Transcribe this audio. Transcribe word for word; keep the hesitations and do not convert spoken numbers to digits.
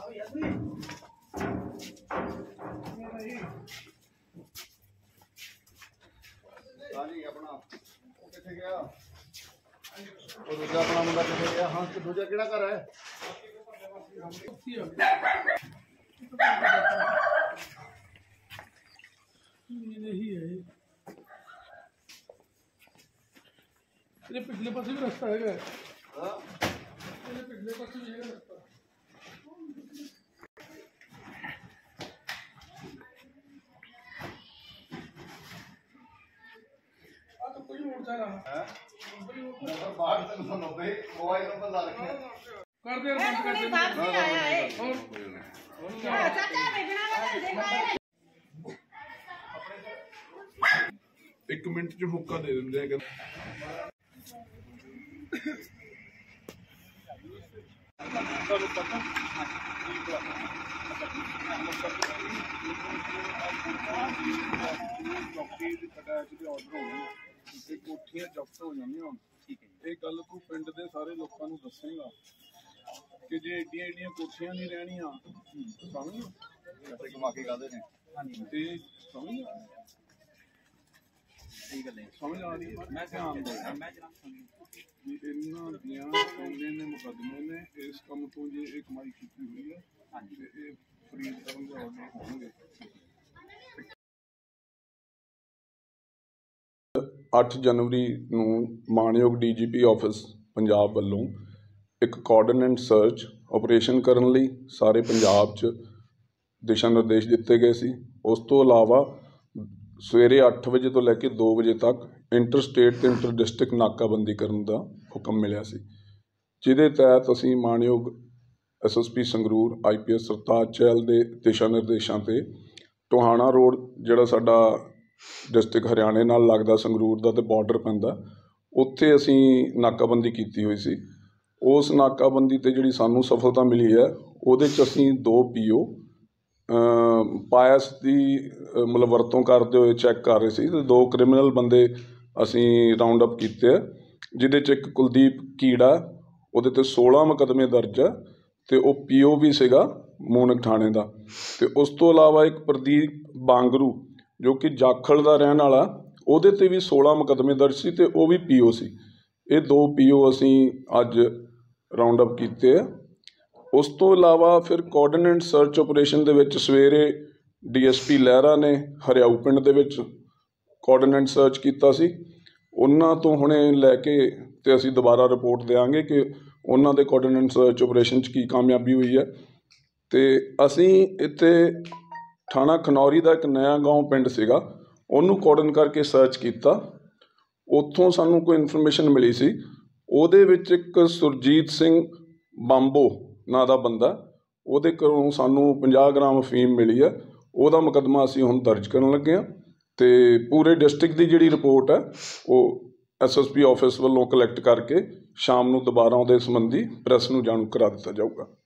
जी अपना किथे गया और दूजा अपना मुंडा किथे गया। हाँ तो दूजा केड़ा घर है यही है। ये पिछले पास भी रास्ता है क्या? हाँ ये पिछले पास भी है रास्ता। आ तो कोई मोड़ जा रहा है नंबर बाहर से नब्बे मोबाइल नंबर ला रखे कर दे बंद कर दे। बाप से आया है और चाचा भेजना वाला देखा है। एक मिनट जो हुक्का दे देंगे अगर कोठियां जब्त हो जानियां। ठीक है ये गल तू पिंड दे सारे लोकां नूं दसेगा कि जे एडियां एडियां कोठियां नहीं रहनियां समझ कमा के गादे ने ते समझ सही गल है समझ आ रही है। मैं ध्यान दे मैं जनाब समझ इन्ना दियां इन्ने ने मुकदमे ने इस काम तो जे एक कमाई की हुई है। हां जी ये फ्रीज करन दे ऑर्डर होंगे। ਅੱਠ ਜਨਵਰੀ ਨੂੰ ਮਾਣਯੋਗ ਡੀ ਜੀ ਪੀ ਆਫਿਸ ਪੰਜਾਬ ਵੱਲੋਂ ਇੱਕ ਕੋਆਰਡੀਨੇਟ ਸਰਚ ਆਪਰੇਸ਼ਨ ਕਰਨ ਲਈ ਸਾਰੇ ਪੰਜਾਬ 'ਚ ਦਿਸ਼ਾ ਨਿਰਦੇਸ਼ ਦਿੱਤੇ ਗਏ ਸੀ। ਉਸ ਤੋਂ ਇਲਾਵਾ ਸਵੇਰੇ ਅੱਠ ਵਜੇ ਤੋਂ ਲੈ ਕੇ ਦੋ ਵਜੇ ਤੱਕ ਇੰਟਰ ਸਟੇਟ ਅਤੇ ਇੰਟਰ ਡਿਸਟ੍ਰਿਕਟ ਨਾਕਾਬੰਦੀ ਕਰਨ ਦਾ ਹੁਕਮ ਮਿਲਿਆ ਸੀ, ਜਿਹਦੇ ਤਹਿਤ ਅਸੀਂ ਮਾਣਯੋਗ S S P Sangrur I P S Sartaj Chahal ਦੇ ਦਿਸ਼ਾ ਨਿਰਦੇਸ਼ਾਂ 'ਤੇ ਟੋਹਾਣਾ ਰੋਡ ਜਿਹੜਾ ਸਾਡਾ ਡਿਸਟ੍ਰਿਕਟ ਹਰਿਆਣੇ ਨਾਲ ਲੱਗਦਾ ਸੰਗਰੂਰ ਦਾ ਅਤੇ ਬਾਰਡਰ ਪੈਂਦਾ, ਉੱਥੇ ਅਸੀਂ ਨਾਕਾਬੰਦੀ ਕੀਤੀ ਹੋਈ ਸੀ। ਉਸ ਨਾਕਾਬੰਦੀ 'ਤੇ ਜਿਹੜੀ ਸਾਨੂੰ ਸਫਲਤਾ ਮਿਲੀ ਹੈ ਉਹਦੇ 'ਚ ਅਸੀਂ ਦੋ ਪੀ ਓ ਪਾਇਸ ਦੀ ਮਤਲਬ ਵਰਤੋਂ ਕਰਦੇ ਹੋਏ ਚੈੱਕ ਕਰ ਰਹੇ ਸੀ ਅਤੇ ਦੋ ਕ੍ਰਿਮੀਨਲ ਬੰਦੇ ਅਸੀਂ ਰਾਊਂਡ ਅਪ ਕੀਤੇ ਆ, ਜਿਹਦੇ 'ਚ ਇੱਕ ਕੁਲਦੀਪ ਕੀੜਾ ਉਹਦੇ 'ਤੇ ਸੋਲ੍ਹਾਂ ਮੁਕੱਦਮੇ ਦਰਜ ਹੈ ਅਤੇ ਉਹ ਪੀ ਓ ਵੀ ਸੀਗਾ ਮੂਨਕ ਥਾਣੇ ਦਾ। ਅਤੇ ਉਸ ਤੋਂ ਇਲਾਵਾ ਇੱਕ ਪ੍ਰਦੀਪ ਬਾਂਗਰੂ ਜੋ ਕਿ ਜਾਖਲ ਦਾ ਰਹਿਣ ਵਾਲਾ, ਉਹਦੇ 'ਤੇ ਵੀ ਸੋਲ੍ਹਾਂ ਮੁਕੱਦਮੇ ਦਰਜ ਸੀ ਅਤੇ ਉਹ ਵੀ ਪੀ ਓ ਸੀ। ਇਹ ਦੋ ਪੀ ਓ ਅਸੀਂ ਅੱਜ ਰਾਊਂਡ ਅਪ ਕੀਤੇ ਆ। ਉਸ ਤੋਂ ਇਲਾਵਾ ਫਿਰ ਕੋਆਰਡੀਨੇਟ ਸਰਚ ਆਪਰੇਸ਼ਨ ਦੇ ਵਿੱਚ ਸਵੇਰੇ ਡੀ ਐਸ ਪੀ ਲਹਿਰਾ ਨੇ ਹਰਿਆਊ ਪਿੰਡ ਦੇ ਵਿੱਚ ਕੋਆਰਡੀਨੇਟ ਸਰਚ ਕੀਤਾ ਸੀ। ਉਹਨਾਂ ਤੋਂ ਹੁਣੇ ਲੈ ਕੇ ਅਤੇ ਅਸੀਂ ਦੁਬਾਰਾ ਰਿਪੋਰਟ ਦਿਆਂਗੇ ਕਿ ਉਹਨਾਂ ਦੇ ਕੋਆਰਡੀਨੇਟ ਸਰਚ ਆਪਰੇਸ਼ਨ 'ਚ ਕੀ ਕਾਮਯਾਬੀ ਹੋਈ ਹੈ। ਅਤੇ ਅਸੀਂ ਇੱਥੇ ਥਾਣਾ ਖਨੌਰੀ ਦਾ ਇੱਕ ਨਵਾਂ ਗਾঁव ਪਿੰਡ ਸੀਗਾ, ਉਹਨੂੰ ਕੋਆਰਡਨ ਕਰਕੇ ਸਰਚ ਕੀਤਾ। ਉੱਥੋਂ ਸਾਨੂੰ ਕੋਈ ਇਨਫੋਰਮੇਸ਼ਨ ਮਿਲੀ ਸੀ, ਉਹਦੇ ਵਿੱਚ ਇੱਕ ਸੁਰਜੀਤ ਸਿੰਘ ਬੰਬੋ ਨਾਂ ਦਾ ਬੰਦਾ, ਉਹਦੇ ਘਰੋਂ ਸਾਨੂੰ ਪੰਜਾਹ ਗ੍ਰਾਮ ਅਫੀਮ ਮਿਲੀ ਹੈ। ਉਹਦਾ ਮੁਕੱਦਮਾ ਅਸੀਂ ਹੁਣ ਦਰਜ ਕਰਨ ਲੱਗੇ ਹਾਂ ਅਤੇ ਪੂਰੇ ਡਿਸਟ੍ਰਿਕਟ ਦੀ ਜਿਹੜੀ ਰਿਪੋਰਟ ਹੈ ਉਹ ਐਸ ਐਸ ਪੀ ਆਫਿਸ ਵੱਲੋਂ ਕਲੈਕਟ ਕਰਕੇ ਸ਼ਾਮ ਨੂੰ ਦੁਬਾਰਾ ਉਹਦੇ ਸੰਬੰਧੀ ਪ੍ਰੈਸ ਨੂੰ ਜਾਣੂ ਕਰਾ ਦਿੱਤਾ ਜਾਊਗਾ।